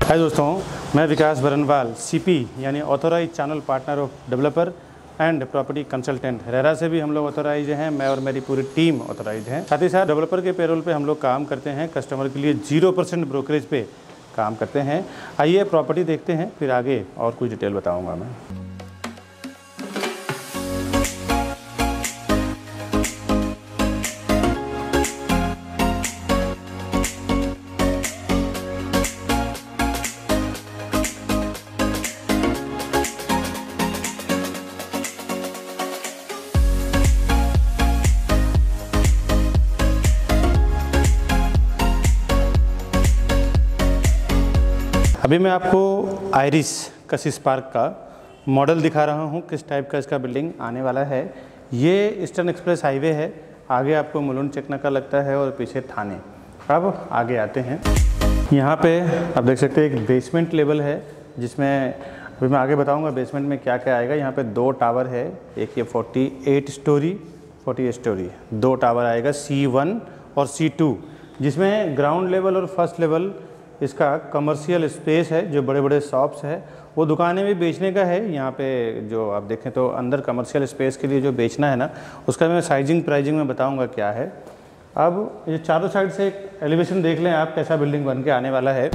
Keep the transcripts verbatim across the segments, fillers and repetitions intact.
हाय दोस्तों, मैं विकास बरनवाल, सीपी यानी authorise channel partner of developer and property consultant. RERA से भी हम लोग ऑथोराइज हैं, मैं और मेरी पूरी टीम ऑथोराइज हैं। साथ ही साथ डेवलपर के पेरोल पे हम लोग काम करते हैं, कस्टमर के लिए जीरो परसेंट ब्रोकरेज पे काम करते हैं। आइए प्रॉपर्टी देखते हैं, फिर आगे और कुछ डिटेल बताऊँगा मैं। अभी मैं आपको आइरिस कशिश पार्क का मॉडल दिखा रहा हूँ, किस टाइप का इसका बिल्डिंग आने वाला है। ये ईस्टर्न एक्सप्रेस हाईवे है, आगे आपको मुलुंड चेकनाका लगता है और पीछे थाने। अब आगे आते हैं, यहाँ पे आप देख सकते हैं एक बेसमेंट लेवल है, जिसमें अभी मैं आगे बताऊँगा बेसमेंट में क्या क्या आएगा। यहाँ पे दो टावर है, एक ये अड़तालीस स्टोरी अड़तालीस स्टोरी दो टावर आएगा सी वन और सी टू, जिसमें ग्राउंड लेवल और फर्स्ट लेवल इसका कमर्शियल स्पेस है, जो बड़े बड़े शॉप्स है वो दुकानें भी बेचने का है। यहाँ पे जो आप देखें तो अंदर कमर्शियल स्पेस के लिए जो बेचना है ना, उसका मैं साइजिंग प्राइजिंग में बताऊंगा क्या है। अब ये चारों साइड से एक एलिवेशन देख लें आप, कैसा बिल्डिंग बन के आने वाला है।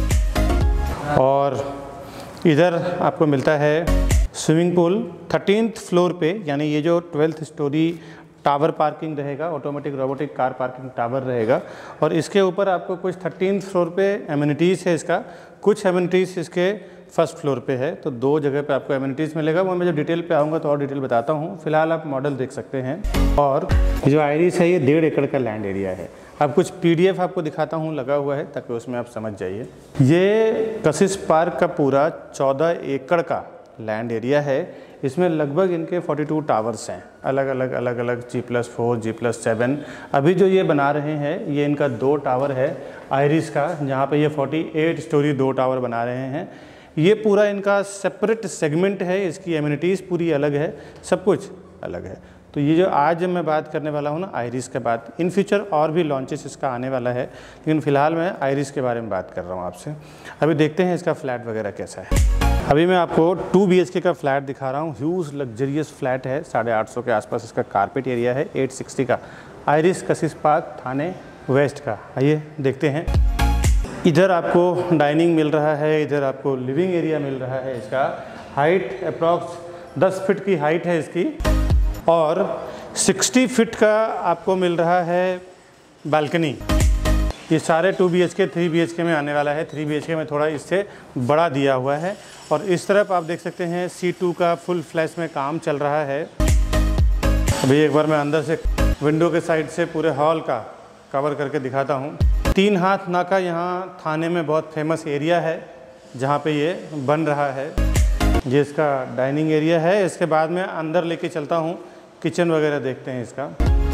और इधर आपको मिलता है स्विमिंग पूल थर्टीन्थ फ्लोर पे, यानी ये जो ट्वेल्थ स्टोरी टावर पार्किंग रहेगा, automatic robotic car parking tower रहेगा। और इसके ऊपर आपको कुछ थर्टीन्थ फ्लोर पे एमिनिटीज़ है इसका, कुछ एमिनिटीज़ इसके फर्स्ट फ्लोर पे है। तो दो जगह पे आपको एमिनिटीज़ मिलेगा, वो मैं जब डिटेल पे आऊँगा तो और डिटेल बताता हूँ। फिलहाल आप मॉडल देख सकते हैं। और जो आइरिस है ये डेढ़ एकड़ का लैंड एरिया है। अब कुछ पीडीएफ आपको दिखाता हूँ लगा हुआ है, ताकि उसमें आप समझ जाइए। ये कशिश पार्क का पूरा चौदह एकड़ का लैंड एरिया है। इसमें लगभग इनके बयालीस टावर्स हैं, अलग अलग अलग अलग G plus four G plus seven. अभी जो ये बना रहे हैं ये इनका दो टावर है आइरिस का, जहाँ पे ये अड़तालीस स्टोरी दो टावर बना रहे हैं। ये पूरा इनका सेपरेट सेगमेंट है, इसकी एमिनिटीज़ पूरी अलग है, सब कुछ अलग है। तो ये जो आज मैं बात करने वाला हूँ ना आइरिस के बाद, इन फ्यूचर और भी लॉन्चेस इसका आने वाला है, लेकिन फ़िलहाल मैं आइरिस के बारे में बात कर रहा हूँ आपसे। अभी देखते हैं इसका फ्लैट वगैरह कैसा है। अभी मैं आपको टू बी एच के का फ्लैट दिखा रहा हूँ। ह्यूज लग्जरियस फ्लैट है, साढ़े आठ सौ के आसपास इसका कारपेट एरिया है, आठ सौ साठ का। आइरिस कशिश पार्क थाने वेस्ट का। आइए देखते हैं। इधर आपको डाइनिंग मिल रहा है, इधर आपको लिविंग एरिया मिल रहा है। इसका हाइट अप्रॉक्स दस फीट की हाइट है इसकी, और साठ फीट का आपको मिल रहा है बालकनी। ये सारे two B H K three B H K में आने वाला है। थ्री बी एच के में थोड़ा इससे बड़ा दिया हुआ है। और इस तरफ आप देख सकते हैं सी टू का फुल फ्लैश में काम चल रहा है। अभी एक बार मैं अंदर से विंडो के साइड से पूरे हॉल का कवर करके दिखाता हूँ। तीन हाथ नाका यहाँ थाने में बहुत फेमस एरिया है, जहाँ पे ये बन रहा है। ये इसका डाइनिंग एरिया है। इसके बाद में अंदर लेके चलता हूँ, किचन वगैरह देखते हैं इसका।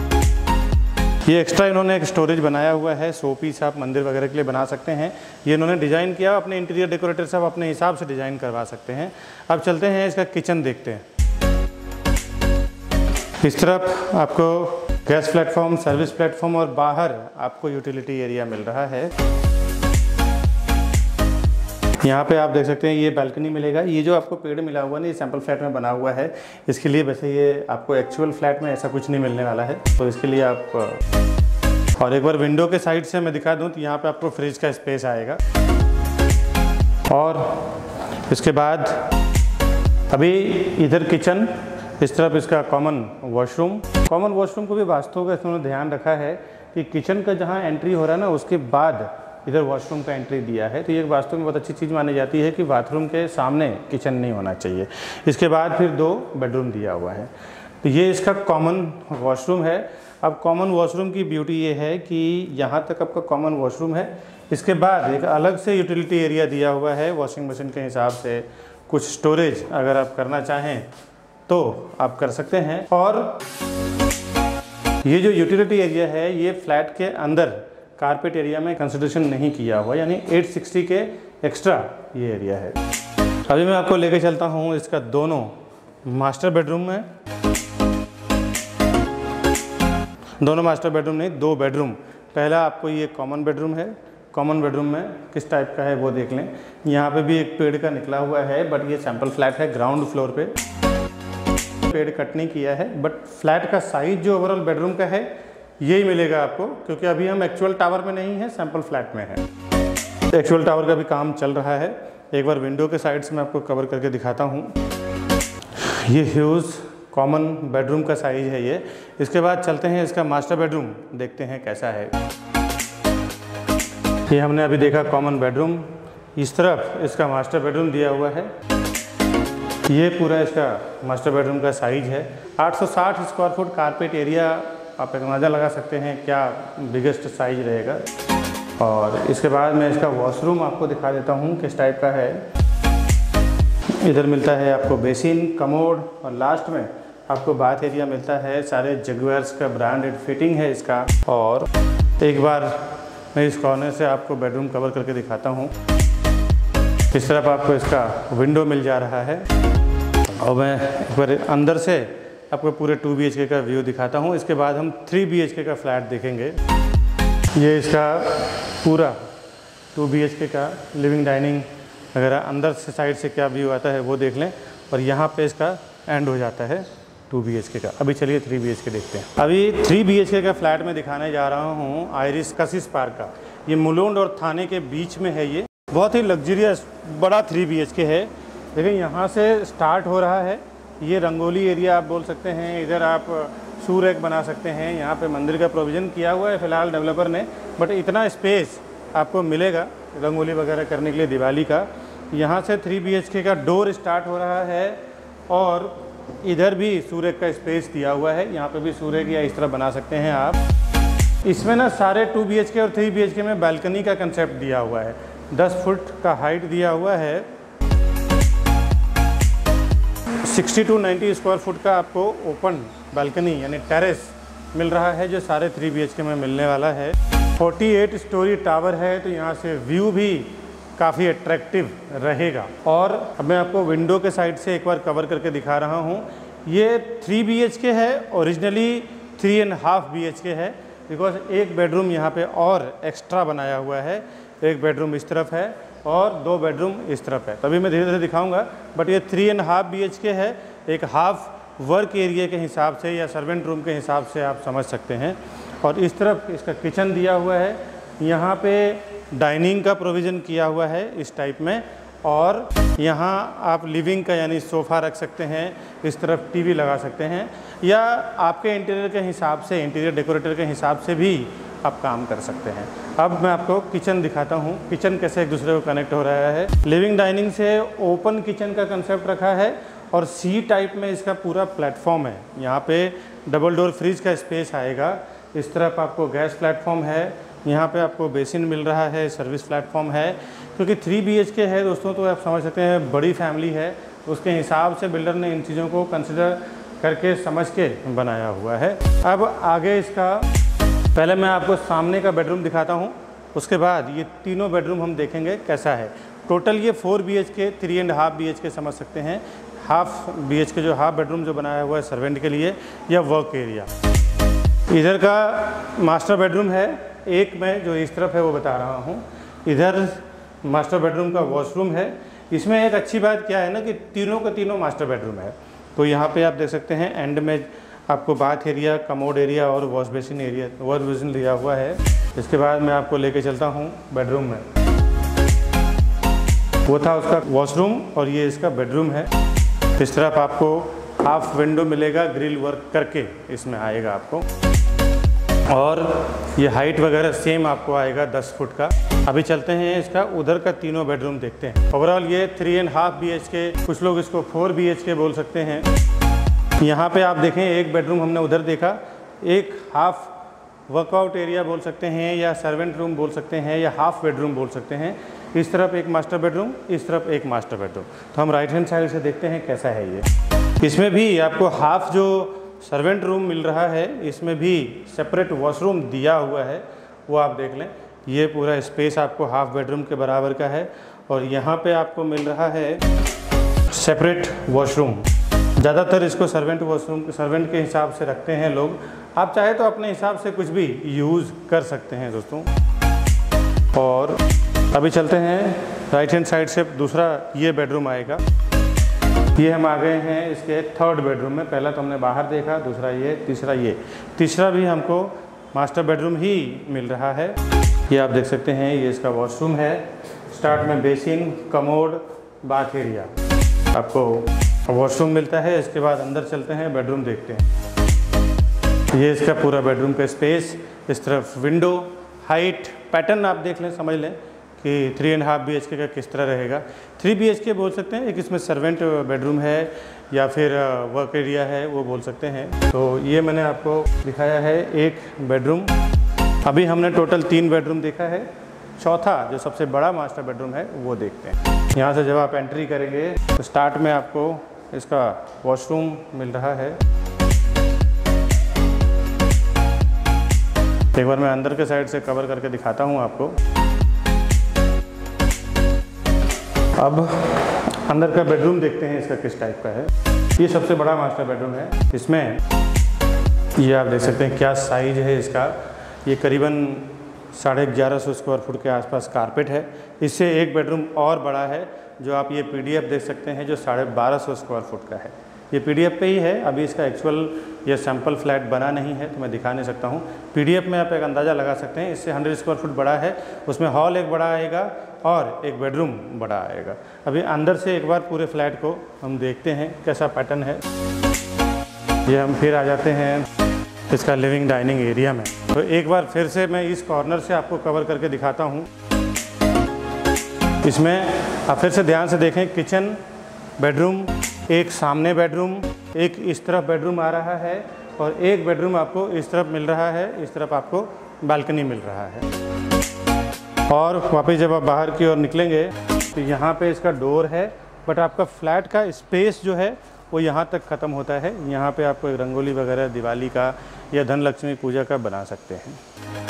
ये एक्स्ट्रा इन्होंने एक स्टोरेज बनाया हुआ है, शो पीस आप मंदिर वगैरह के लिए बना सकते हैं। ये इन्होंने डिज़ाइन किया, अपने इंटीरियर डेकोरेटर साहब अपने हिसाब से डिज़ाइन करवा सकते हैं। अब चलते हैं इसका किचन देखते हैं। इस तरफ आपको गैस प्लेटफॉर्म, सर्विस प्लेटफॉर्म और बाहर आपको यूटिलिटी एरिया मिल रहा है। यहाँ पे आप देख सकते हैं ये बालकनी मिलेगा। ये जो आपको पेड़ मिला हुआ ना, ये सैम्पल फ्लैट में बना हुआ है। इसके लिए वैसे ये आपको एक्चुअल फ्लैट में ऐसा कुछ नहीं मिलने वाला है, तो इसके लिए आप। और एक बार विंडो के साइड से मैं दिखा दूँ तो यहाँ पे आपको फ्रिज का स्पेस आएगा। और इसके बाद अभी इधर किचन, इस तरफ इसका कॉमन वॉशरूम। कॉमन वॉशरूम को भी वास्तु का इन्होंने ध्यान रखा है कि किचन का जहाँ एंट्री हो रहा है ना, उसके बाद इधर वॉशरूम का एंट्री दिया है। तो ये वास्तव में बहुत अच्छी चीज़ मानी जाती है कि बाथरूम के सामने किचन नहीं होना चाहिए। इसके बाद फिर दो बेडरूम दिया हुआ है। तो ये इसका कॉमन वॉशरूम है। अब कॉमन वॉशरूम की ब्यूटी ये है कि यहाँ तक आपका कॉमन वॉशरूम है। इसके बाद एक अलग से यूटिलिटी एरिया दिया हुआ है, वॉशिंग मशीन के हिसाब से कुछ स्टोरेज अगर आप करना चाहें तो आप कर सकते हैं। और ये जो यूटिलिटी एरिया है ये फ्लैट के अंदर कारपेट एरिया में कंसिडरेशन नहीं किया हुआ, यानी आठ सौ साठ के एक्स्ट्रा ये एरिया है। अभी मैं आपको लेके चलता हूँ इसका दोनों मास्टर बेडरूम में। दोनों मास्टर बेडरूम नहीं, दो बेडरूम। पहला आपको ये कॉमन बेडरूम है। कॉमन बेडरूम में किस टाइप का है वो देख लें। यहाँ पे भी एक पेड़ का निकला हुआ है, बट ये सैंपल फ्लैट है, ग्राउंड फ्लोर पे पेड़ कट नहीं किया है, बट फ्लैट का साइज जो ओवरऑल बेडरूम का है यही मिलेगा आपको, क्योंकि अभी हम एक्चुअल टावर में नहीं है, सैंपल फ्लैट में है। एक्चुअल टावर का भी काम चल रहा है। एक बार विंडो के साइड से मैं आपको कवर करके दिखाता हूँ। ये ह्यूज कॉमन बेडरूम का साइज है ये। इसके बाद चलते हैं इसका मास्टर बेडरूम, देखते हैं कैसा है। ये हमने अभी देखा कॉमन बेडरूम, इस तरफ इसका मास्टर बेडरूम दिया हुआ है। ये पूरा इसका मास्टर बेडरूम का साइज है। आठ सौ साठ स्क्वायर फुट कारपेट एरिया, आप एक अंदाज़ा लगा सकते हैं क्या बिगेस्ट साइज रहेगा। और इसके बाद मैं इसका वॉशरूम आपको दिखा देता हूँ किस टाइप का है। इधर मिलता है आपको बेसिन, कमोड और लास्ट में आपको बाथ एरिया मिलता है। सारे जगुआर्स का ब्रांडेड फिटिंग है इसका। और एक बार मैं इस कॉर्नर से आपको बेडरूम कवर करके दिखाता हूँ। इस तरफ आपको इसका विंडो मिल जा रहा है। और मैं एक बार अंदर से आपको पूरे टू बी एच के का व्यू दिखाता हूँ। इसके बाद हम थ्री बी एच के का फ्लैट देखेंगे। ये इसका पूरा टू बी एच के का लिविंग डाइनिंग वगैरह अंदर से साइड से क्या व्यू आता है वो देख लें। और यहाँ पे इसका एंड हो जाता है टू बी एच के का। अभी चलिए थ्री बी एच के देखते हैं। अभी थ्री बी एच के का फ्लैट में दिखाने जा रहा हूँ आयरिस कशिश पार्क का। ये मुलुंड और थाने के बीच में है। ये बहुत ही लग्जरियस बड़ा थ्री बी एच के है। देखिए यहाँ से स्टार्ट हो रहा है। ये रंगोली एरिया आप बोल सकते हैं। इधर आप शू रैक बना सकते हैं। यहाँ पे मंदिर का प्रोविज़न किया हुआ है फ़िलहाल डेवलपर ने, बट इतना स्पेस आपको मिलेगा रंगोली वगैरह करने के लिए दिवाली का। यहाँ से थ्री बी एच के का डोर स्टार्ट हो रहा है। और इधर भी सूर्य का स्पेस दिया हुआ है। यहाँ पे भी सूर्य की इस तरह बना सकते हैं आप। इसमें ना सारे टू बी एच के और थ्री बी एच के में बालकनी का कंसेप्ट दिया हुआ है। दस फुट का हाइट दिया हुआ है। Sixty to ninety square foot का आपको ओपन बालकनी यानी टेरेस मिल रहा है, जो सारे थ्री बी एच के में मिलने वाला है। अड़तालीस स्टोरी टावर है, तो यहाँ से व्यू भी काफ़ी अट्रैक्टिव रहेगा। और अब मैं आपको विंडो के साइड से एक बार कवर करके दिखा रहा हूँ। ये थ्री बी एच के है, originally three and half B H K है, बिकॉज एक बेडरूम यहाँ पे और एक्स्ट्रा बनाया हुआ है। एक बेडरूम इस तरफ है और दो बेडरूम इस तरफ है। तभी मैं धीरे धीरे दिखाऊंगा, बट ये three and half B H K है। एक हाफ वर्क एरिया के हिसाब से या सर्वेंट रूम के हिसाब से आप समझ सकते हैं। और इस तरफ इसका किचन दिया हुआ है। यहाँ पे डाइनिंग का प्रोविज़न किया हुआ है इस टाइप में। और यहाँ आप लिविंग का यानी सोफ़ा रख सकते हैं, इस तरफ टीवी लगा सकते हैं, या आपके इंटीरियर के हिसाब से, इंटीरियर डेकोरेटर के हिसाब से भी आप काम कर सकते हैं। अब मैं आपको किचन दिखाता हूँ, किचन कैसे एक दूसरे को कनेक्ट हो रहा है। लिविंग डाइनिंग से ओपन किचन का कंसेप्ट रखा है और सी टाइप में इसका पूरा प्लेटफॉर्म है। यहाँ पे डबल डोर फ्रिज का स्पेस आएगा। इस तरफ आपको गैस प्लेटफॉर्म है। यहाँ पे आपको बेसिन मिल रहा है, सर्विस प्लेटफॉर्म है। क्योंकि थ्री बी एच के है दोस्तों, तो आप समझ सकते हैं बड़ी फैमिली है, उसके हिसाब से बिल्डर ने इन चीज़ों को कंसिडर करके समझ के बनाया हुआ है। अब आगे इसका पहले मैं आपको सामने का बेडरूम दिखाता हूँ, उसके बाद ये तीनों बेडरूम हम देखेंगे कैसा है। टोटल ये four B H K, three and half B H K समझ सकते हैं। हाफ बी एच के जो हाफ बेडरूम जो बनाया हुआ है सर्वेंट के लिए या वर्क एरिया। इधर का मास्टर बेडरूम है, एक में जो इस तरफ है वो बता रहा हूँ। इधर मास्टर बेडरूम का वॉशरूम है। इसमें एक अच्छी बात क्या है ना कि तीनों का तीनों मास्टर बेडरूम है। तो यहाँ पे आप देख सकते हैं एंड में आपको बाथ एरिया, कमोड एरिया और wash basin area, wash basin दिया हुआ है। इसके बाद मैं आपको लेके चलता हूँ बेडरूम में। वो था उसका वॉशरूम और ये इसका बेडरूम है। इस तरफ आपको हाफ विंडो मिलेगा, ग्रिल वर्क करके इसमें आएगा आपको। और ये हाइट वगैरह सेम आपको आएगा दस फुट का। अभी चलते हैं इसका उधर का तीनों बेडरूम देखते हैं। ओवरऑल ये three and half B H K, कुछ लोग इसको फोर बी एच के बोल सकते हैं। यहाँ पे आप देखें एक बेडरूम हमने उधर देखा, एक हाफ वर्कआउट एरिया बोल सकते हैं या सर्वेंट रूम बोल सकते हैं या हाफ बेडरूम बोल सकते हैं। इस तरफ एक मास्टर बेडरूम, इस तरफ एक मास्टर बेडरूम। तो हम राइट हैंड साइड से देखते हैं कैसा है ये। इसमें भी आपको हाफ जो सर्वेंट रूम मिल रहा है, इसमें भी सेपरेट वॉशरूम दिया हुआ है, वो आप देख लें। ये पूरा स्पेस आपको हाफ बेडरूम के बराबर का है। और यहाँ पे आपको मिल रहा है सेपरेट वॉशरूम। ज़्यादातर इसको सर्वेंट वॉशरूम सर्वेंट के हिसाब से रखते हैं लोग। आप चाहे तो अपने हिसाब से कुछ भी यूज़ कर सकते हैं दोस्तों। और अभी चलते हैं राइट हैंड साइड से, दूसरा ये बेडरूम आएगा। ये हम आ गए हैं इसके थर्ड बेडरूम में। पहला तो हमने बाहर देखा, दूसरा ये, तीसरा ये। तीसरा भी हमको मास्टर बेडरूम ही मिल रहा है। ये आप देख सकते हैं, ये इसका वॉशरूम है। स्टार्ट में बेसिन, कमोड, बाथ एरिया, आपको वॉशरूम मिलता है। इसके बाद अंदर चलते हैं, बेडरूम देखते हैं। ये इसका पूरा बेडरूम का स्पेस, इस तरफ विंडो, हाइट, पैटर्न आप देख लें, समझ लें कि three and half B H K का किस तरह रहेगा। थ्री बी एच के बोल सकते हैं, एक इसमें सर्वेंट बेडरूम है या फिर वर्क एरिया है, वो बोल सकते हैं। तो ये मैंने आपको दिखाया है एक बेडरूम। अभी हमने टोटल तीन बेडरूम देखा है। चौथा जो सबसे बड़ा मास्टर बेडरूम है वो देखते हैं। यहाँ से जब आप एंट्री करेंगे तो स्टार्ट में आपको इसका वॉशरूम मिल रहा है। एक बार मैं अंदर के साइड से कवर करके दिखाता हूँ आपको। अब अंदर का बेडरूम देखते हैं इसका किस टाइप का है। ये सबसे बड़ा मास्टर बेडरूम है। इसमें ये आप देख सकते हैं क्या साइज है इसका। ये करीबन साढ़े ग्यारह सौ स्क्वायर फुट के आसपास कारपेट है। इससे एक बेडरूम और बड़ा है जो आप ये पीडीएफ देख सकते हैं, जो साढ़े बारह सौ स्क्वायर फुट का है। ये पीडीएफ पे ही है, अभी इसका एक्चुअल ये सैम्पल फ्लैट बना नहीं है तो मैं दिखा नहीं सकता हूँ। पीडीएफ में आप एक अंदाज़ा लगा सकते हैं, इससे हंड्रेड स्क्वायर फुट बड़ा है। उसमें हॉल एक बड़ा आएगा और एक बेडरूम बड़ा आएगा। अभी अंदर से एक बार पूरे फ्लैट को हम देखते हैं कैसा पैटर्न है। ये हम फिर आ जाते हैं इसका लिविंग डाइनिंग एरिया में। तो एक बार फिर से मैं इस कॉर्नर से आपको कवर करके दिखाता हूँ। इसमें आप फिर से ध्यान से देखें, किचन, बेडरूम, एक सामने बेडरूम, एक इस तरफ बेडरूम आ रहा है और एक बेडरूम आपको इस तरफ मिल रहा है। इस तरफ आपको बालकनी मिल रहा है। और वापस जब आप बाहर की ओर निकलेंगे तो यहाँ पे इसका डोर है, बट आपका फ्लैट का स्पेस जो है वो यहाँ तक ख़त्म होता है। यहाँ पे आपको एक रंगोली वगैरह दिवाली का या धन लक्ष्मी पूजा का बना सकते हैं।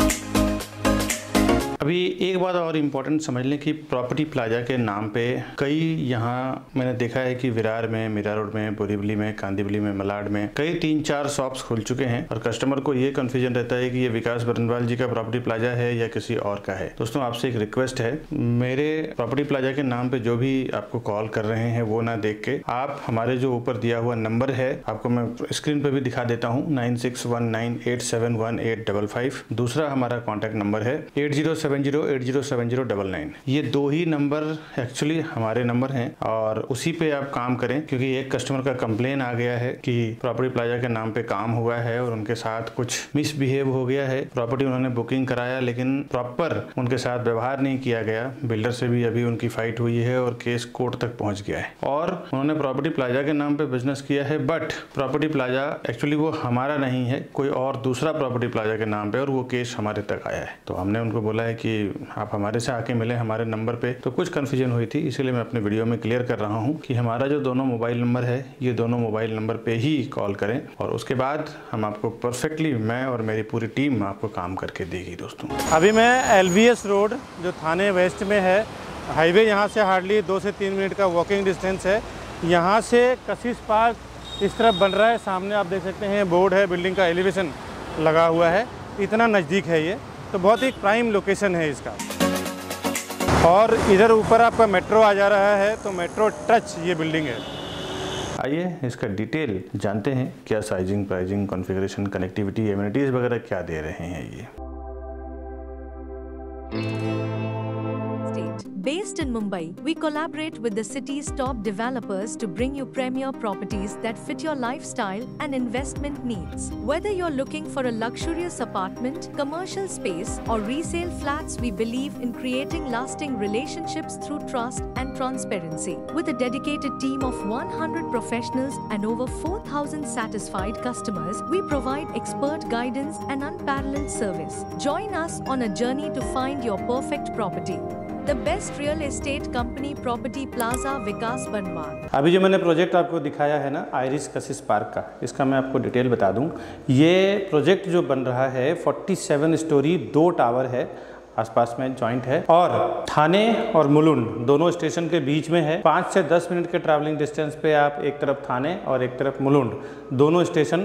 अभी एक बात और इम्पोर्टेंट समझ लें कि प्रॉपर्टी प्लाजा के नाम पे कई यहाँ मैंने देखा है कि विरार में, मीरा रोड में, बोरीवली में, कांदिवली में, मलाड में कई तीन चार शॉप्स खुल चुके हैं और कस्टमर को ये कन्फ्यूजन रहता है कि ये विकास बरनवाल जी का प्रॉपर्टी प्लाजा है या किसी और का है। दोस्तों आपसे एक रिक्वेस्ट है, मेरे प्रॉपर्टी प्लाजा के नाम पे जो भी आपको कॉल कर रहे हैं वो ना देख के आप हमारे जो ऊपर दिया हुआ नंबर है, आपको मैं स्क्रीन पे भी दिखा देता हूँ, nine six one nine eight seven one eight double five. दूसरा हमारा कॉन्टैक्ट नंबर है eight zero seven zero eight zero seven zero double nine. ये दो ही नंबर एक्चुअली हमारे नंबर हैं और उसी पे आप काम करें, क्योंकि एक कस्टमर का कंप्लेन आ गया है कि प्रॉपर्टी प्लाजा के नाम पे काम हुआ है और उनके साथ कुछ मिसबिहेव हो गया है। प्रॉपर्टी उन्होंने बुकिंग कराया लेकिन प्रॉपर उनके साथ व्यवहार नहीं किया गया। बिल्डर से भी अभी उनकी फाइट हुई है और केस कोर्ट तक पहुंच गया है और उन्होंने प्रॉपर्टी प्लाजा के नाम पे बिजनेस किया है, बट प्रॉपर्टी प्लाजा एक्चुअली वो हमारा नहीं है, कोई और दूसरा प्रॉपर्टी प्लाजा के नाम पे, और वो केस हमारे तक आया है। तो हमने उनको बोला है कि आप हमारे से आके मिले हमारे नंबर पे। तो कुछ कन्फ्यूजन हुई थी, इसीलिए मैं अपने वीडियो में क्लियर कर रहा हूँ कि हमारा जो दोनों मोबाइल नंबर है, ये दोनों मोबाइल नंबर पे ही कॉल करें और उसके बाद हम आपको परफेक्टली, मैं और मेरी पूरी टीम आपको काम करके देगी। दोस्तों अभी मैं एलवीएस रोड जो थाने वेस्ट में है, हाईवे यहाँ से हार्डली दो से तीन मिनट का वॉकिंग डिस्टेंस है। यहाँ से कशिश पार्क इस तरफ बन रहा है, सामने आप देख सकते हैं बोर्ड है, बिल्डिंग का एलिवेशन लगा हुआ है, इतना नज़दीक है ये, तो बहुत ही प्राइम लोकेशन है इसका। और इधर ऊपर आपका मेट्रो आ जा रहा है, तो मेट्रो टच ये बिल्डिंग है। आइए इसका डिटेल जानते हैं, क्या sizing, pricing, configuration, connectivity, amenities वगैरह क्या दे रहे हैं ये। Based in Mumbai, we collaborate with the city's top developers to bring you premier properties that fit your lifestyle and investment needs. Whether you're looking for a luxurious apartment, commercial space, or resale flats, we believe in creating lasting relationships through trust and transparency. With a dedicated team of one hundred professionals and over four thousand satisfied customers, we provide expert guidance and unparalleled service. Join us on a journey to find your perfect property. The best real estate company, Property Plaza, विकास बनवाल। अभी जो मैंने project आपको दिखाया है ना, iris कशिश park का, इसका मैं आपको डिटेल बता दूं। ये प्रोजेक्ट जो बन रहा है सैंतालीस स्टोरी, दो टावर है, आसपास में जॉइंट है और थाने और मुलुंड दोनों स्टेशन के बीच में है। पाँच से दस मिनट के ट्रैवलिंग डिस्टेंस पे आप एक तरफ थाने और एक तरफ मुलुंड दोनों स्टेशन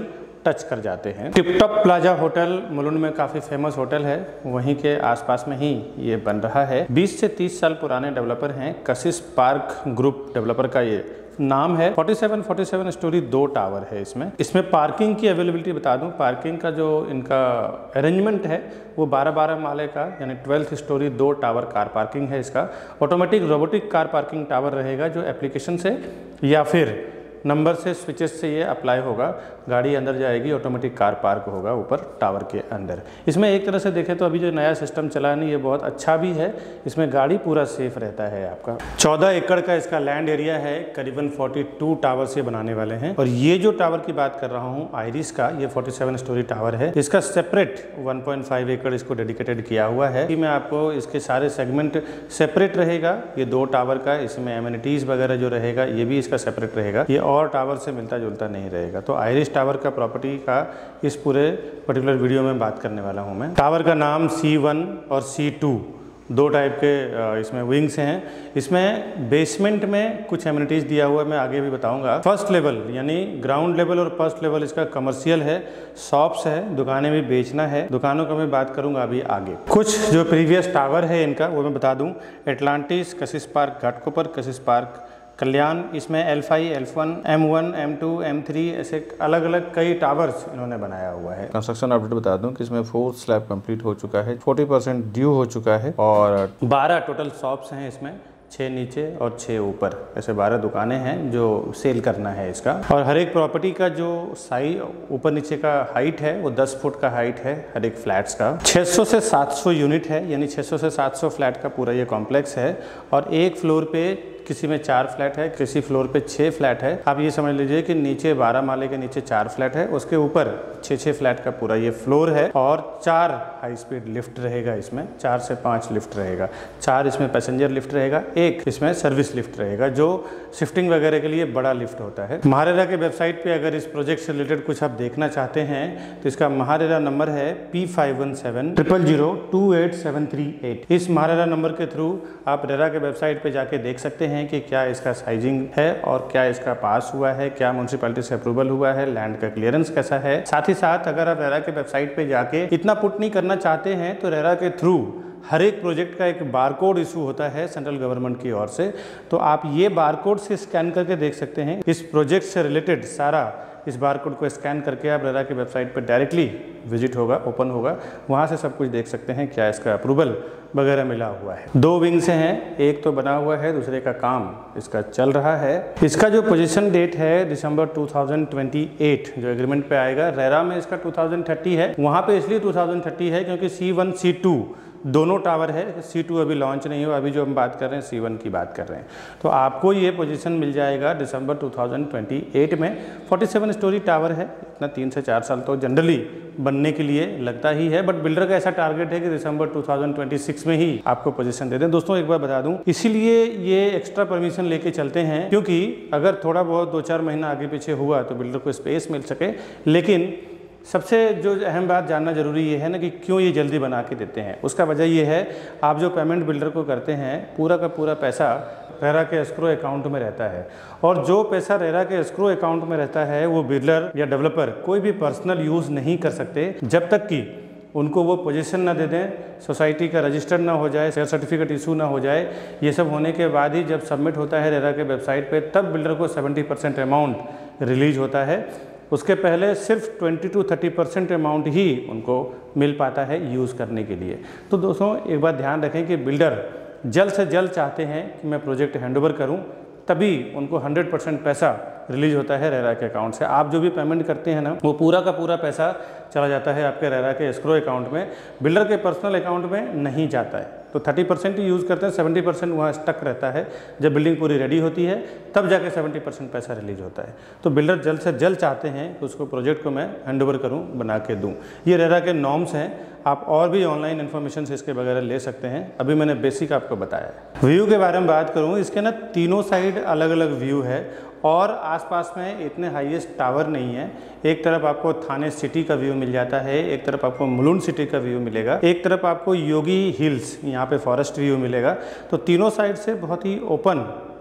टच कर जाते हैं। टिपटॉप प्लाजा होटल मुलुंड में काफ़ी फेमस होटल है, वहीं के आसपास में ही ये बन रहा है। बीस से तीस साल पुराने डेवलपर हैं। कशिश पार्क ग्रुप डेवलपर का ये नाम है। सैंतालीस सैंतालीस स्टोरी दो टावर है इसमें। इसमें पार्किंग की अवेलेबिलिटी बता दूं, पार्किंग का जो इनका अरेंजमेंट है वो बारह बारह माले का यानी ट्वेल्थ स्टोरी दो टावर कार पार्किंग है इसका। Automatic robotic car parking tower रहेगा जो एप्लीकेशन से या फिर नंबर से स्विचेस से ये अप्लाई होगा, गाड़ी अंदर जाएगी, ऑटोमेटिक कार पार्क होगा ऊपर टावर के अंदर। इसमें एक तरह से देखें तो अभी जो नया सिस्टम चला है नहीं, ये बहुत अच्छा भी है, इसमें गाड़ी पूरा सेफ रहता है आपका। चौदह एकड़ का इसका लैंड एरिया है, करीबन बयालीस टावर्स ये बनाने वाले हैं। और ये जो टावर की बात कर रहा हूँ आइरिस का, ये सैंतालीस स्टोरी टावर है। इसका सेपरेट वन पॉइंट फाइव एकड़ इसको डेडिकेटेड किया हुआ है। मैं आपको इसके सारे सेगमेंट सेपरेट रहेगा, ये दो टावर का, इसमें एमिनिटीज वगैरह जो रहेगा ये भी इसका सेपरेट रहेगा, ये और टावर से मिलता जुलता नहीं रहेगा। तो आइरिस टावर का प्रॉपर्टी का इस पूरे पर्टिकुलर वीडियो में बात करने वाला हूं मैं। टावर का नाम सी वन और सी टू दो टाइप के इसमें विंग्स हैं। इसमें बेसमेंट में कुछ एमिनिटीज़ दिया हुआ है, मैं आगे भी बताऊंगा। फर्स्ट लेवल यानी ग्राउंड लेवल और फर्स्ट लेवल इसका कमर्शियल है, शॉप्स है, दुकानें भी बेचना है, दुकानों का मैं बात करूंगा अभी आगे। कुछ जो प्रीवियस टावर है इनका वो मैं बता दूं। एटलांटिस, कशिश पार्क घाटकोपर, कशिश पार्क कल्याण, इसमें L five, L one, M one, M two, M three ऐसे अलग अलग कई टावर्स इन्होंने बनाया हुआ है। कंस्ट्रक्शन अपडेट बता दूं कि इसमें फोर्थ स्लैब कंप्लीट हो चुका है, चालीस परसेंट ड्यू हो चुका है और बारह टोटल शॉप्स हैं इसमें, छः नीचे और छः ऊपर, ऐसे बारह दुकानें हैं जो सेल करना है इसका। और हर एक प्रॉपर्टी का जो साइज ऊपर नीचे का हाइट है वो दस फुट का हाइट है हर एक फ्लैट्स का। छह सौ से सात सौ यूनिट है, यानी छह सौ से सात सौ फ्लैट का पूरा ये कॉम्प्लेक्स है। और एक फ्लोर पे किसी में चार फ्लैट है, किसी फ्लोर पे छः फ्लैट है। आप ये समझ लीजिए कि नीचे बारह माले के नीचे चार फ्लैट है, उसके ऊपर छः छः फ्लैट का पूरा ये फ्लोर है। और चार हाई स्पीड लिफ्ट रहेगा इसमें, चार से पाँच लिफ्ट रहेगा, चार इसमें पैसेंजर लिफ्ट रहेगा, एक इसमें सर्विस लिफ्ट रहेगा जो शिफ्टिंग वगैरह के लिए बड़ा लिफ्ट होता है। महारेरा के वेबसाइट पे अगर इस प्रोजेक्ट से रिलेटेड कुछ आप देखना चाहते हैं तो इसका महारेरा नंबर है P five one seven triple zero two eight seven three eight. इस महारेरा नंबर के थ्रू आप रेरा के वेबसाइट पे जाके देख सकते हैं कि क्या इसका साइजिंग है और क्या इसका पास हुआ है, क्या म्युनिसिपैलिटी से अप्रूवल हुआ है, लैंड का क्लियरेंस कैसा है। साथ ही साथ अगर आप रेरा के वेबसाइट पे जाके इतना पुट नहीं करना चाहते हैं तो रेरा के थ्रू हर एक प्रोजेक्ट का एक बारकोड इशू होता है सेंट्रल गवर्नमेंट की ओर से, तो आप ये बारकोड से स्कैन करके देख सकते हैं। इस प्रोजेक्ट से रिलेटेड सारा इस बारकोड को स्कैन करके आप रेरा की वेबसाइट पर डायरेक्टली विजिट होगा, ओपन होगा, वहाँ से सब कुछ देख सकते हैं क्या इसका अप्रूवल वगैरह मिला हुआ है। दो विंग से हैं, एक तो बना हुआ है, दूसरे का काम इसका चल रहा है। इसका जो पोजीशन डेट है दिसंबर दो हज़ार अट्ठाईस जो एग्रीमेंट पे आएगा। रेरा में इसका दो हज़ार तीस है, वहाँ पे इसलिए दो हज़ार तीस है क्योंकि सी वन सी टू दोनों टावर है, सी टू अभी लॉन्च नहीं हुआ, अभी जो हम बात कर रहे हैं सी वन की बात कर रहे हैं। तो आपको ये पोजीशन मिल जाएगा दिसंबर दो हज़ार अट्ठाईस में। सैंतालीस स्टोरी टावर है, इतना तीन से चार साल तो जनरली बनने के लिए लगता ही है, बट बिल्डर का ऐसा टारगेट है कि दिसंबर दो हज़ार छब्बीस में ही आपको पोजीशन दे दें। दोस्तों एक बार बता दूं, इसीलिए ये एक्स्ट्रा परमिशन लेके चलते हैं क्योंकि अगर थोड़ा बहुत दो चार महीना आगे पीछे हुआ तो बिल्डर को स्पेस मिल सके। लेकिन सबसे जो अहम बात जानना जरूरी ये है ना कि क्यों ये जल्दी बना के देते हैं। उसका वजह ये है, आप जो पेमेंट बिल्डर को करते हैं पूरा का पूरा पैसा रेरा के एस्क्रो अकाउंट में रहता है, और जो पैसा रेरा के एस्क्रो अकाउंट में रहता है वो बिल्डर या डेवलपर कोई भी पर्सनल यूज़ नहीं कर सकते जब तक कि उनको वो पोजीशन ना दे दें, सोसाइटी का रजिस्टर ना हो जाए, शेयर सर्टिफिकेट इशू ना हो जाए। ये सब होने के बाद ही जब सबमिट होता है रेरा के वेबसाइट पे, तब बिल्डर को सत्तर परसेंट अमाउंट रिलीज होता है। उसके पहले सिर्फ बीस टू तीस परसेंट अमाउंट ही उनको मिल पाता है यूज़ करने के लिए। तो दोस्तों एक बात ध्यान रखें कि बिल्डर जल्द से जल्द चाहते हैं कि मैं प्रोजेक्ट हैंडओवर करूं, तभी उनको सौ परसेंट पैसा रिलीज होता है रेरा के अकाउंट से। आप जो भी पेमेंट करते हैं ना, वो पूरा का पूरा पैसा चला जाता है आपके रेरा के एस्क्रो अकाउंट में, बिल्डर के पर्सनल अकाउंट में नहीं जाता है। तो तीस परसेंट ही यूज़ करते हैं, सत्तर परसेंट वहाँ स्टक रहता है। जब बिल्डिंग पूरी रेडी होती है तब जाके सत्तर परसेंट पैसा रिलीज होता है। तो बिल्डर जल्द से जल्द चाहते हैं कि उसको प्रोजेक्ट को मैं हैंडओवर करूं, बना के दूं। ये रेरा के नॉर्म्स हैं, आप और भी ऑनलाइन इन्फॉर्मेशन से इसके वगैरह ले सकते हैं। अभी मैंने बेसिक आपको बताया है। व्यू के बारे में बात करूँ, इसके ना तीनों साइड अलग अलग व्यू है और आसपास में इतने हाईएस्ट टावर नहीं है। एक तरफ आपको थाने सिटी का व्यू मिल जाता है, एक तरफ आपको मुलुंड सिटी का व्यू मिलेगा, एक तरफ आपको योगी हिल्स यहाँ पे फॉरेस्ट व्यू मिलेगा। तो तीनों साइड से बहुत ही ओपन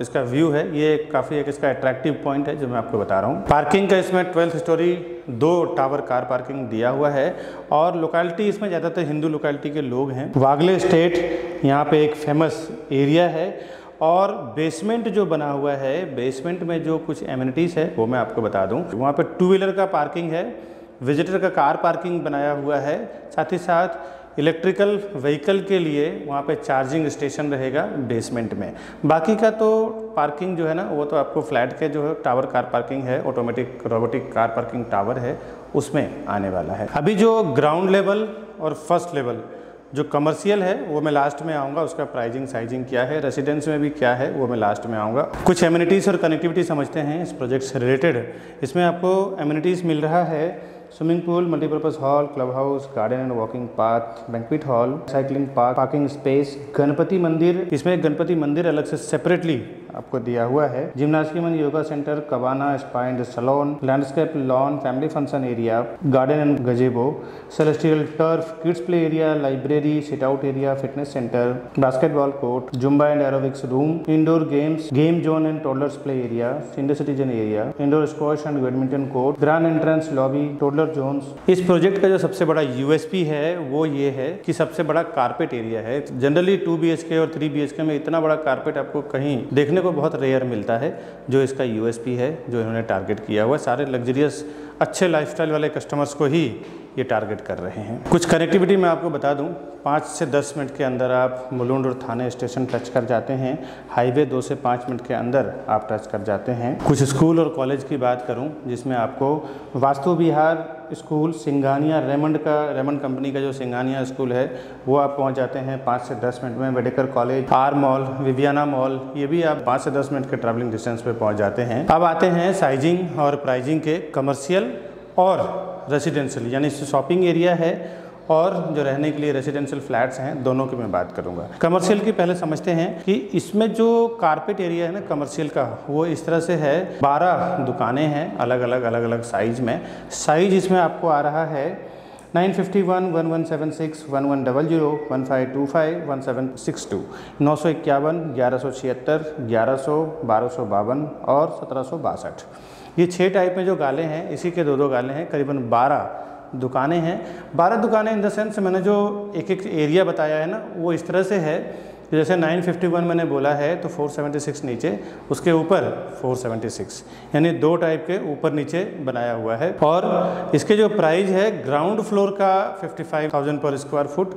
इसका व्यू है ये काफ़ी एक इसका अट्रैक्टिव पॉइंट है जो मैं आपको बता रहा हूँ। पार्किंग का इसमें ट्वेल्थ स्टोरी दो टावर कार पार्किंग दिया हुआ है और लोकेलिटी इसमें ज़्यादातर हिंदू लोकेलिटी के लोग हैं। वागले स्टेट यहाँ पे एक फेमस एरिया है और बेसमेंट जो बना हुआ है, बेसमेंट में जो कुछ एमिनिटीज़ है वो मैं आपको बता दूं। वहाँ पे टू व्हीलर का पार्किंग है, विजिटर का कार पार्किंग बनाया हुआ है, साथ ही साथ इलेक्ट्रिकल व्हीकल के लिए वहाँ पे चार्जिंग स्टेशन रहेगा बेसमेंट में। बाकी का तो पार्किंग जो है ना वो तो आपको फ्लैट के जो है टावर कार पार्किंग है, automatic robotic car parking tower है, उसमें आने वाला है। अभी जो ग्राउंड लेवल और फर्स्ट लेवल जो कमर्शियल है वो मैं लास्ट में आऊँगा, उसका प्राइजिंग साइजिंग क्या है, रेसिडेंस में भी क्या है वो मैं लास्ट में आऊँगा। कुछ एमिनिटीज़ और कनेक्टिविटी समझते हैं इस प्रोजेक्ट से रिलेटेड। इसमें आपको एमिनिटीज़ मिल रहा है swimming pool, multipurpose hall, club house, garden and walking path, banquet hall, cycling park, parking space, Ganpati मंदिर, इसमें गणपति मंदिर अलग से सेपरेटली आपको दिया हुआ है, gymnastic and yoga centre, cabana, spa and salon, landscape lawn, family function area, garden and gazebo, celestial turf, kids play area, library, sit out area, fitness centre, basketball court, Zumba and aerobics room, indoor games, game zone and toddlers play area, senior citizen area, indoor squash and badminton court, grand entrance lobby, toddler zones. इस project का जो सबसे बड़ा USP है वो ये है कि सबसे बड़ा कारपेट एरिया है। Generally two B H K और थ्री बी एच के में इतना बड़ा कारपेट आपको कहीं देखने को बहुत रेयर मिलता है। जो इसका यूएसपी है, जो इन्होंने टारगेट किया हुआ, सारे लग्जरियस अच्छे लाइफस्टाइल वाले कस्टमर्स को ही ये टारगेट कर रहे हैं। कुछ कनेक्टिविटी मैं आपको बता दूं, पाँच से दस मिनट के अंदर आप मुलुंड और थाने स्टेशन टच कर जाते हैं। हाईवे दो से पाँच मिनट के अंदर आप टच कर जाते हैं। कुछ स्कूल और कॉलेज की बात करूं जिसमें आपको वास्तु विहार स्कूल, सिंघानिया रेमंड का रेमंड कंपनी का जो सिंघानिया स्कूल है वो आप पहुंच जाते हैं पाँच से दस मिनट में। Vedekar college, R mall, Viviana mall, ये भी आप पाँच से दस मिनट के ट्रैवलिंग डिस्टेंस पे पहुंच जाते हैं। अब आते हैं साइजिंग और प्राइजिंग के। कमर्शियल और रेसिडेंशियल यानी शॉपिंग एरिया है और जो रहने के लिए रेसिडेंशियल फ्लैट्स हैं, दोनों की मैं बात करूंगा। कमर्शियल की पहले समझते हैं कि इसमें जो कारपेट एरिया है ना कमर्शियल का, वो इस तरह से है। बारह दुकानें हैं अलग अलग अलग अलग साइज में। साइज इसमें आपको आ रहा है nine fifty one, one one seven six, one one double zero, one five two five, one seven six two, नौ सौ इक्यावन, ग्यारह सौ छिहत्तर, ग्यारह सौ, बारह सौ बावन और सत्रह सौ बासठ। ये छः टाइप में जो गाले हैं, इसी के दो दो गाले हैं। करीबन बारह दुकानें हैं। बारह दुकानें इन द सेंस मैंने जो एक एक एरिया बताया है ना वो इस तरह से है, जैसे नाइन फिफ्टी वन मैंने बोला है तो फोर सेवेंटी सिक्स नीचे, उसके ऊपर फोर सेवेंटी सिक्स, यानी दो टाइप के ऊपर नीचे बनाया हुआ है। और इसके जो प्राइस है ग्राउंड फ्लोर का fifty five thousand per square foot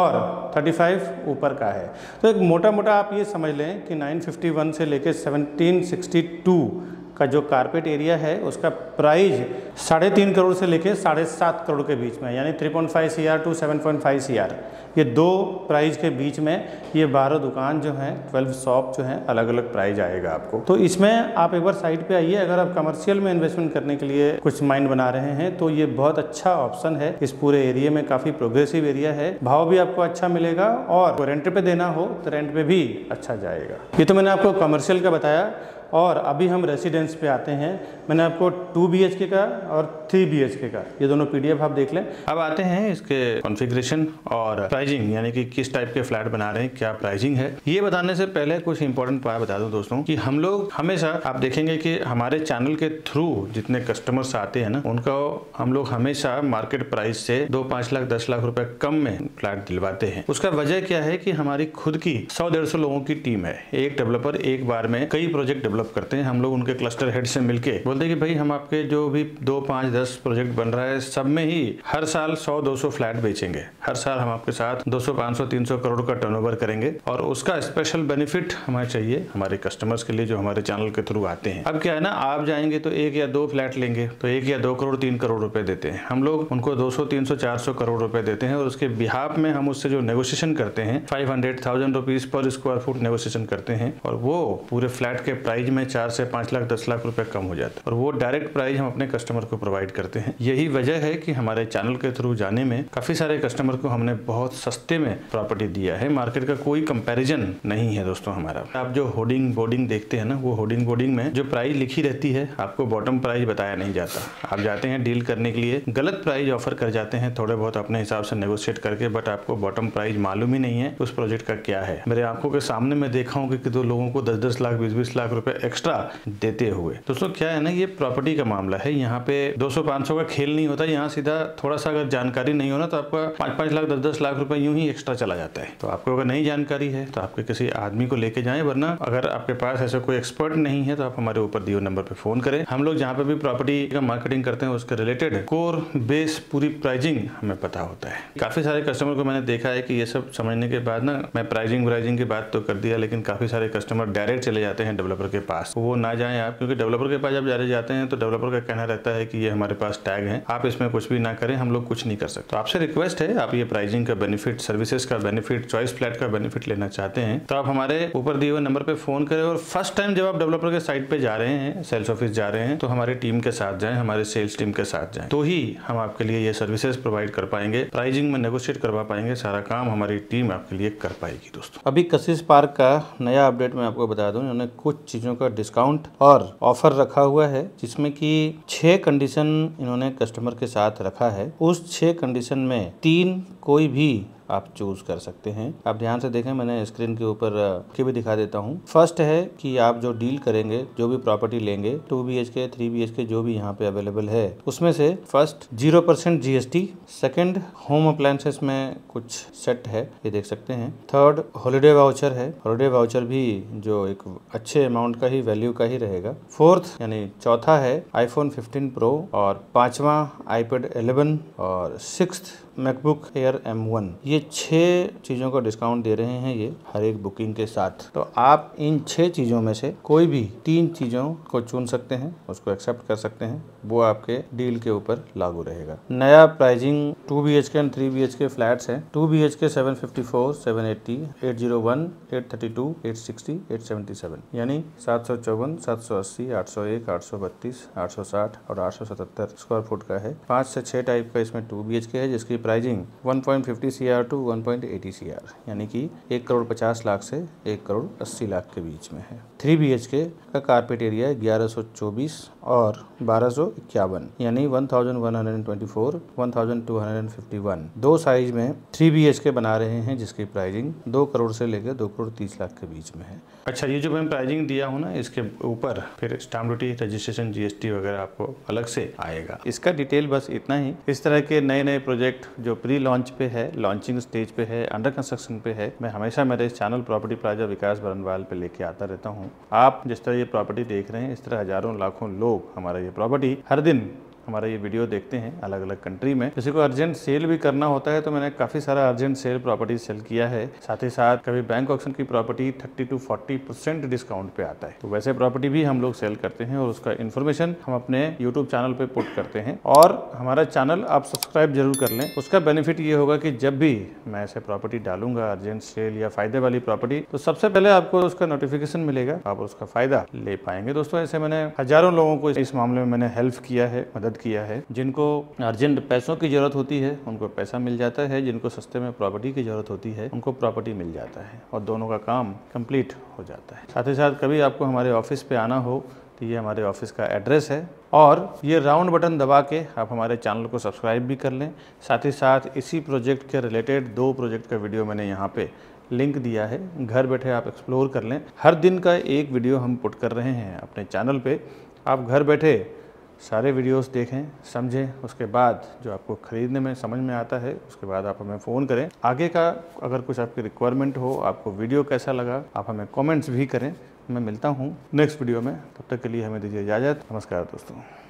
और पैंतीस ऊपर का है। तो एक मोटा मोटा आप ये समझ लें कि नाइन फिफ्टी वन से लेकर सेवनटीन सिक्सटी टू का जो कारपेट एरिया है उसका प्राइस साढ़े तीन करोड़ से लेके साढ़े सात करोड़ के बीच में, यानी three point five C R to seven point five C R, ये दो प्राइस के बीच में ये बारह दुकान जो हैं, ट्वेल्व शॉप जो हैं, अलग अलग प्राइस आएगा आपको। तो इसमें आप एक बार साइट पे आइए। अगर आप कमर्शियल में इन्वेस्टमेंट करने के लिए कुछ माइंड बना रहे हैं तो ये बहुत अच्छा ऑप्शन है। इस पूरे एरिया में काफ़ी प्रोग्रेसिव एरिया है, भाव भी आपको अच्छा मिलेगा और रेंट पे देना हो तो रेंट पे भी अच्छा जाएगा। ये तो मैंने आपको कमर्शियल का बताया। और अभी हम रेसिडेंस पे आते हैं। मैंने आपको टू बी एच के का और थ्री बी एच के का ये दोनों पीडीएफ आप देख लें। अब आते हैं इसके कॉन्फ़िगरेशन और प्राइजिंग, यानी कि किस टाइप के फ्लैट बना रहे हैं, क्या प्राइजिंग है। ये बताने से पहले कुछ इंपॉर्टेंट बात बता दूं दोस्तों कि हम लोग हमेशा, आप देखेंगे कि हमारे चैनल के थ्रू जितने कस्टमर्स आते हैं ना, उनको हम लोग हमेशा मार्केट प्राइस से दो पाँच लाख दस लाख रुपए कम में फ्लैट दिलवाते हैं। उसका वजह क्या है कि हमारी खुद की सौ डेढ़ सौ लोगों की टीम है। एक डेवलपर एक बार में कई प्रोजेक्ट डेवलप करते हैं। हम लोग उनके क्लस्टर हेड से मिलके बोलते हैं कि भाई हम आपके जो भी दो पाँच दस प्रोजेक्ट बन रहा है सब में ही हर साल सौ दो सौ फ्लैट बेचेंगे। हर साल हम आपके साथ दो सौ पाँच सौ तीन सौ करोड़ का टर्नओवर करेंगे और उसका स्पेशल बेनिफिट हमें चाहिए हमारे कस्टमर्स के लिए जो हमारे चैनल के थ्रू आते हैं। अब क्या है ना, आप जाएंगे तो एक या दो फ्लैट लेंगे तो एक या दो करोड़ तीन करोड़ रुपए देते हैं। हम लोग उनको दो सौ तीन सौ चार सौ करोड़ रुपए देते हैं और उसके बिहाफ में हम उससे जो नेगोशिएशन करते हैं five hundred thousand rupees per square foot negotiation करते हैं और वो पूरे फ्लैट के प्राइस प्राइस में चार से पाँच लाख दस लाख रुपए कम हो जाता है, और वो डायरेक्ट प्राइस हम अपने कस्टमर को प्रोवाइड करते हैं। यही वजह है कि हमारे चैनल के थ्रू जाने में काफी सारे कस्टमर को हमने बहुत सस्ते में प्रॉपर्टी दिया है। मार्केट का कोई कंपैरिजन नहीं है दोस्तों हमारा। आप जो होर्डिंग बोर्डिंग देखते हैं ना, वो होर्डिंग बोर्डिंग में जो प्राइस लिखी रहती है आपको बॉटम प्राइस बताया नहीं जाता। आप जाते हैं डील करने के लिए, गलत प्राइस ऑफर कर जाते हैं थोड़े बहुत अपने हिसाब से नेगोशिएट करके, बट आपको बॉटम प्राइस मालूम ही नहीं है उस प्रोजेक्ट का क्या है। मेरे आंखों के सामने मैं देखा हूँ कि दो लोगों को दस दस लाख बीस बीस लाख रुपए एक्स्ट्रा देते हुए। दोस्तों क्या है ना, ये प्रॉपर्टी का मामला है। यहाँ पे दो सौ पाँच सौ का खेल नहीं होता। यहाँ सीधा थोड़ा सा अगर जानकारी नहीं हो ना तो आपका पाँच पाँच लाख दस दस लाख रुपए यूं ही एक्स्ट्रा चला जाता है। तो आपको अगर नई जानकारी है तो आपके किसी आदमी को लेके जाएं, वरना अगर आपके पास ऐसा कोई एक्सपर्ट नहीं है तो आप हमारे ऊपर दिए नंबर पे फोन करें। हम लोग जहाँ पे भी प्रॉपर्टी का मार्केटिंग करते हैं उसके रिलेटेड कोर बेस पूरी प्राइसिंग हमें पता होता है। काफी सारे कस्टमर को मैंने देखा है कि ये सब समझने के बाद ना, मैं प्राइसिंग प्राइसिंग की बात तो कर दिया, लेकिन काफी सारे कस्टमर डायरेक्ट चले जाते हैं डेवलपर के पास। वो ना जाएं आप, क्योंकि डेवलपर के पास जब डायरेक्ट जाते हैं तो डेवलपर का कहना रहता है कि ये हमारे पास टैग है, आप इसमें कुछ भी ना करें, हम लोग कुछ नहीं कर सकते। तो आपसे रिक्वेस्ट है, आप ये प्राइसिंग का बेनिफिट, सर्विसेज का बेनिफिट, चॉइस फ्लैट का बेनिफिट लेना चाहते हैं तो आप हमारे ऊपर दिए हुए नंबर पे फोन करें। और फर्स्ट टाइम जब आप डेवलपर के साइट पे जा रहे हैं, सेल्स ऑफिस जा रहे हैं, तो हमारी टीम के साथ जाएं, हमारे सेल्स टीम के साथ जाएं, तो ही हम आपके लिए ये सर्विसेज प्रोवाइड कर पाएंगे, प्राइसिंग में नेगोशिएट करवा पाएंगे, सारा काम हमारी टीम आपके लिए कर पाएगी। दोस्तों अभी कशिश पार्क का नया अपडेट मैं आपको बता दूं, इन्होंने कुछ चीजों का डिस्काउंट और ऑफर रखा हुआ है, जिसमें कि छह कंडीशन इन्होंने कस्टमर के साथ रखा है। उस छह कंडीशन में तीन कोई भी आप चूज कर सकते हैं। आप ध्यान से देखें, मैंने स्क्रीन के ऊपर के भी दिखा देता हूँ। फर्स्ट है कि आप जो डील करेंगे, जो भी प्रॉपर्टी लेंगे, two B H K three B H K जो भी यहाँ पे अवेलेबल है, उसमें से first zero percent G S T. Second home appliances में कुछ सेट है, ये देख सकते हैं। थर्ड हॉलीडे वाउचर है, हॉलीडे वाउचर भी जो एक अच्छे अमाउंट का ही वैल्यू का ही रहेगा। फोर्थ यानी चौथा है आईफोन फिफ्टीन प्रो, और पांचवा आईपैड इलेवन, और sixth MacBook Air M one. ये छह चीजों का डिस्काउंट दे रहे हैं ये हर एक बुकिंग के साथ। तो आप इन छह चीजों में से कोई भी तीन चीजों को चुन सकते हैं, उसको एक्सेप्ट कर सकते हैं, वो आपके डील के ऊपर लागू रहेगा। नया pricing two B H K and three B H K flats है। Two B H K seven fifty four, seven eighty, eight zero one, eight thirty two, eight sixty, eight seventy seven, यानी सात सौ चौवन, सात सौ अस्सी, आठ सौ एक, आठ सौ बत्तीस, आठ सौ साठ और आठ सौ सतहत्तर स्क्वायर फुट का है। पाँच से छह टाइप का इसमें टू बी एच के है, जिसकी pricing one point fifty C R to one point eighty C R, यानी कि एक करोड़ पचास लाख से एक करोड़ अस्सी लाख के बीच में है। थ्री बी एच के का कारपेट एरिया ग्यारह सौ चौबीस और बारह सौ इक्यावन, यानी one thousand one hundred twenty four, one thousand two hundred fifty one. दो साइज में थ्री बी एच के बना रहे हैं, जिसकी प्राइसिंग दो करोड़ से लेकर दो करोड़ तीस लाख के बीच में है। अच्छा, ये जो मैं प्राइसिंग दिया हूँ ना, इसके ऊपर फिर stamp duty, registration, G S T वगैरह आपको अलग से आएगा। इसका डिटेल बस इतना ही। इस तरह के नए नए प्रोजेक्ट जो प्री लॉन्च पे है, लॉन्चिंग स्टेज पे है, अंडर कंस्ट्रक्शन पे है, मैं हमेशा मेरे इस channel Property Plaza Vikas Barnwal पे लेके आता रहता हूँ। आप जिस तरह ये प्रॉपर्टी देख रहे हैं, इस तरह हजारों लाखों लोग हमारा ये प्रॉपर्टी हर दिन हमारा ये वीडियो देखते हैं अलग अलग कंट्री में। किसी को अर्जेंट सेल भी करना होता है तो मैंने काफी सारा अर्जेंट सेल प्रॉपर्टी सेल किया है। साथ ही साथ कभी बैंक ऑक्शन की property thirty to forty percent discount पे आता है, तो वैसे प्रॉपर्टी भी हम लोग सेल करते हैं और उसका इन्फॉर्मेशन हम अपने यूट्यूब चैनल पे पुट करते हैं। और हमारा चैनल आप सब्सक्राइब जरूर कर लें। उसका बेनिफिट ये होगा कि जब भी मैं ऐसे प्रॉपर्टी डालूंगा, अर्जेंट सेल या फायदे वाली प्रॉपर्टी, तो सबसे पहले आपको उसका नोटिफिकेशन मिलेगा, आप उसका फायदा ले पाएंगे। दोस्तों ऐसे मैंने हजारों लोगों को इस मामले में मैंने हेल्प किया है, मदद किया है। जिनको अर्जेंट पैसों की जरूरत होती है उनको पैसा मिल जाता है, जिनको सस्ते में प्रॉपर्टी की जरूरत होती है उनको प्रॉपर्टी मिल जाता है, और दोनों का काम कंप्लीट हो जाता है। साथ ही साथ कभी आपको हमारे ऑफिस पे आना हो तो ये हमारे ऑफिस का एड्रेस है, और ये राउंड बटन दबा के आप हमारे चैनल को सब्सक्राइब भी कर लें। साथ ही साथ इसी प्रोजेक्ट के रिलेटेड दो प्रोजेक्ट का वीडियो मैंने यहाँ पे लिंक दिया है, घर बैठे आप एक्सप्लोर कर लें। हर दिन का एक वीडियो हम पुट कर रहे हैं अपने चैनल पे, आप घर बैठे सारे वीडियोस देखें, समझें, उसके बाद जो आपको खरीदने में समझ में आता है उसके बाद आप हमें फ़ोन करें। आगे का अगर कुछ आपकी रिक्वायरमेंट हो, आपको वीडियो कैसा लगा, आप हमें कमेंट्स भी करें। मैं मिलता हूँ नेक्स्ट वीडियो में, तब तक के लिए हमें दीजिए इजाज़त। नमस्कार दोस्तों।